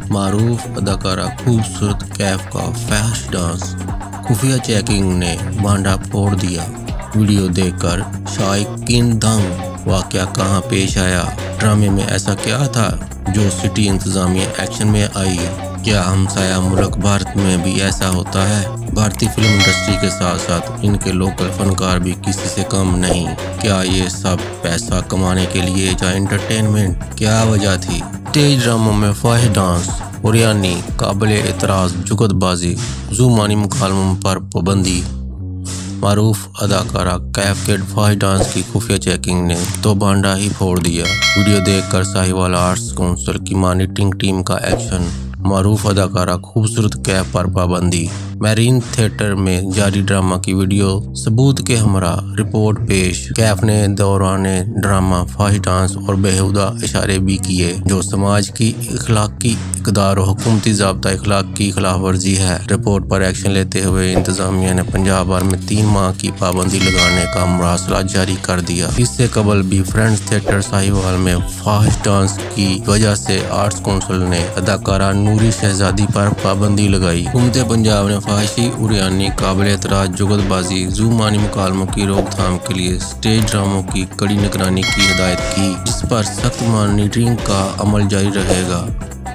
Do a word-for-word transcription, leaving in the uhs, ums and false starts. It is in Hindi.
मारूफ अदाकारा खूबसूरत कैफ का फैश डांस, खुफिया चेकिंग ने भांडा फोड़ दिया। वीडियो देखकर शायकीन दंग। वाकया कहां पेश आया? ड्रामे में ऐसा क्या था जो सिटी इंतजामिया एक्शन में आई? क्या हमसाया मुल्क भारत में भी ऐसा होता है? भारतीय फिल्म इंडस्ट्री के साथ साथ इनके लोकल फनकार भी किसी से कम नहीं। क्या ये सब पैसा कमाने के लिए या एंटरटेनमेंट? क्या वजह थी? तेज ड्रामों में फाहिश डांस, हुरियानी, काबिल एतराज़ जुगतबाजी, जुमानी मुकालमों पर पाबंदी। मारूफ अदाकारा कैफ के फाहिश डांस की खुफिया चेकिंग ने तो भांडा ही फोड़ दिया। वीडियो देखकर साहिवाल आर्ट्स काउंसिल की मॉनिटरिंग टीम का एक्शन। मारूफ अदाकारा खूबसूरत कैफ पर पाबंदी। मैरीन थिएटर में जारी ड्रामा की वीडियो सबूत के हमरा रिपोर्ट पेश। कैफ ने दौरान ड्रामा फाहिश डांस और बेहुदा इशारे भी किए जो समाज की इखलाकी इक़दार और हुकूमती ज़ाब्ता इखलाक की खिलाफ वर्जी है। रिपोर्ट पर एक्शन लेते हुए इंतजामिया ने पंजाब भर में तीन माह की पाबंदी लगाने का मरासला जारी कर दिया। इससे कबल भी फ्रेंड्स थिएटर साहिवाल में फाहिश डांस की वजह से आर्ट्स काउंसिल ने अदाकारा नूरी शहजादी पर पाबंदी लगाई। हुकूमत पंजाब ने फाहिशी, हुरियानी, काबिल एतराज़ जुगतबाजी, जुमानी मुकालमों की रोकथाम के लिए स्टेज ड्रामों की कड़ी निगरानी की हिदायत की, जिस पर सख्त मॉनिटरिंग का अमल जारी रहेगा।